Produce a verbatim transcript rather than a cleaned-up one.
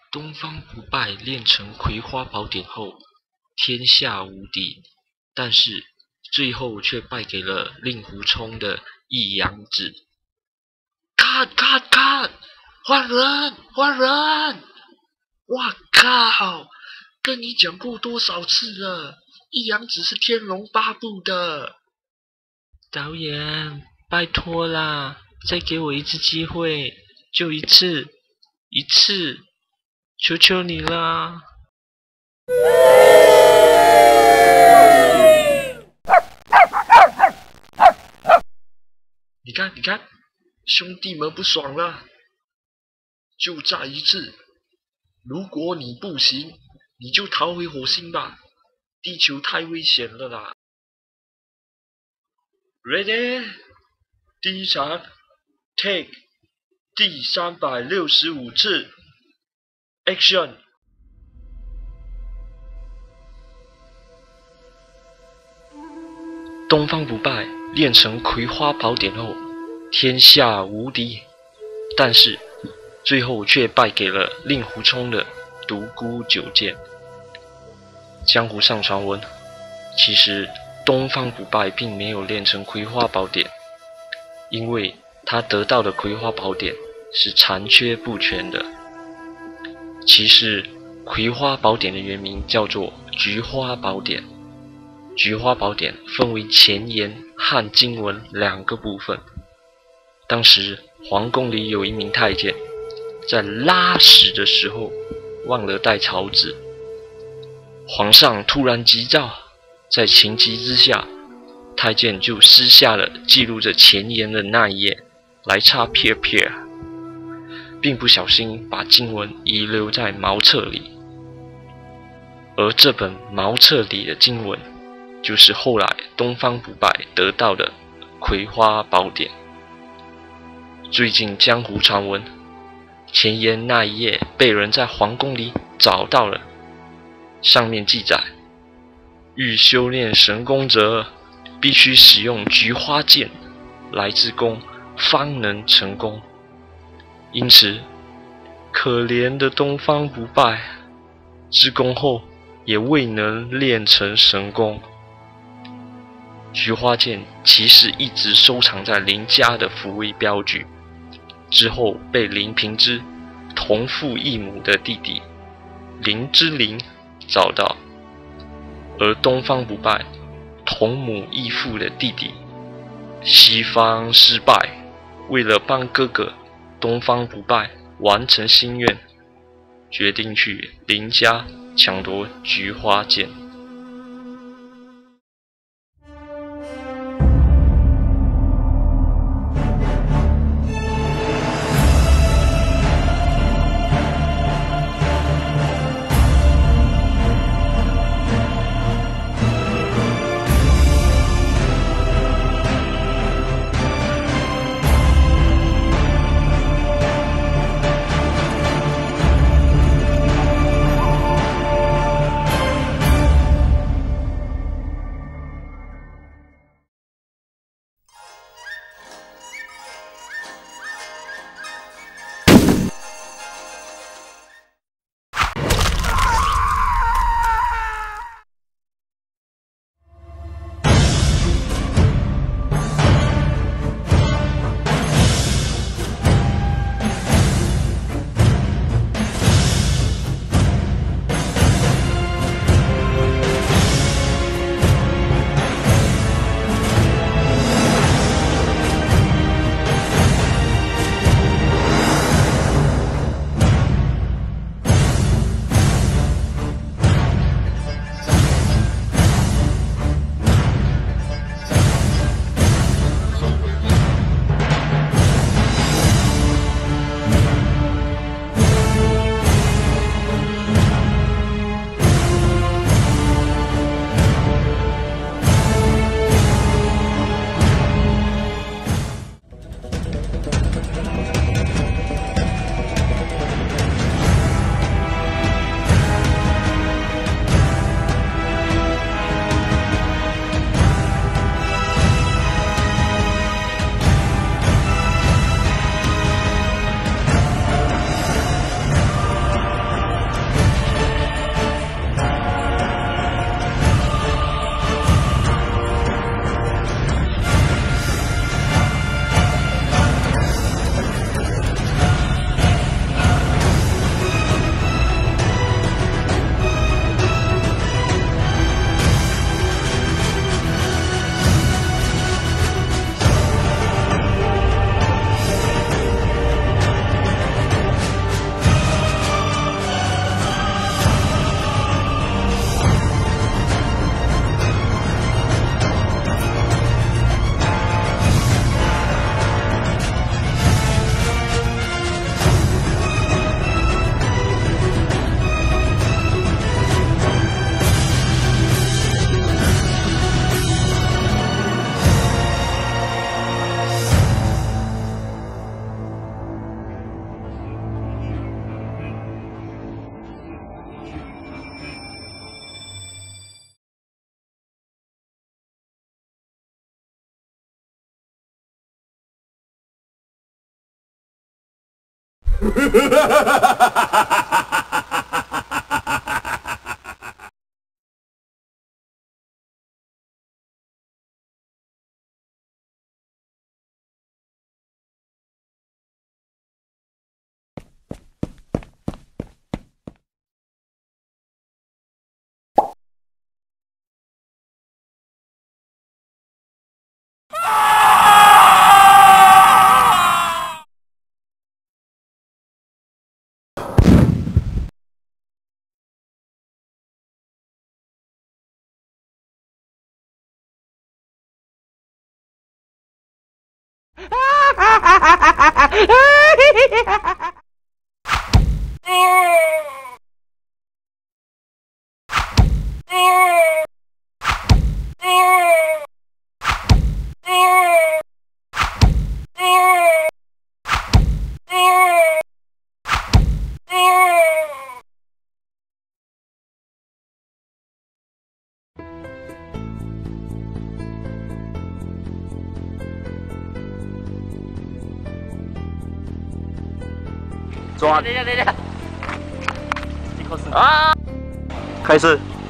东方不败练成葵花宝典后，天下无敌，但是最后却败给了令狐冲的一阳指。看看看，换人换人！哇靠！跟你讲过多少次了，一阳指是天龙八部的。导演，拜托啦，再给我一次机会，就一次，一次，求求你啦！你看，你看，兄弟们不爽了，就再一次。如果你不行，你就逃回火星吧，地球太危险了啦。Ready？ 第一场 ，Take 第三百六十五次 ，Action！ 东方不败练成葵花宝典后，天下无敌，但是最后却败给了令狐冲的独孤九剑。江湖上传闻，其实东方不败并没有练成葵花宝典，因为他得到的葵花宝典是残缺不全的。其实葵花宝典的原名叫做菊花宝典。菊花宝典分为前言和经文两个部分。当时皇宫里有一名太监，在拉屎的时候忘了带草纸，皇上突然急躁，在情急之下，太监就撕下了记录着前言的那一页来擦撇撇，并不小心把经文遗留在茅厕里。而这本茅厕里的经文，就是后来东方不败得到的葵花宝典。最近江湖传闻，前言那一页被人在皇宫里找到了，上面记载，欲修炼神功者，必须使用菊花剑来自宫，方能成功。因此，可怜的东方不败，自宫后也未能练成神功。菊花剑其实一直收藏在林家的抚慰镖局，之后被林平之同父异母的弟弟林之琳找到，而东方不败同母异父的弟弟西方失败，为了帮哥哥东方不败完成心愿，决定去林家抢夺菊花剑。 抓！等一下，等一下，一口水啊！开始。